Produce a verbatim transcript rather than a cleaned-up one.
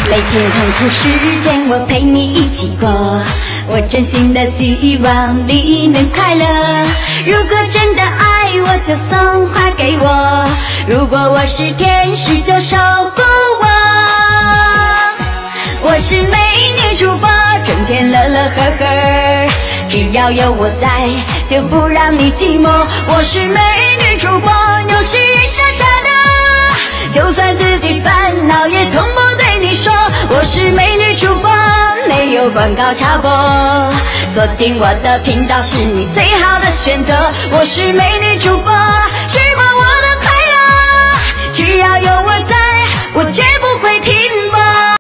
每天空出时间，我陪你一起过。我真心的希望你能快乐。如果真的爱我，就送花给我；如果我是天使，就守护我。我是美女主播，整天乐乐呵呵，只要有我在，就不让你寂寞。我是美女主播，有时傻傻的，就算自己烦恼也从不对你说。我是美女主播，没有广告插播，锁定我的频道是你最好的选择。我是美女主播，直播我的快乐，只要有我在，我绝不会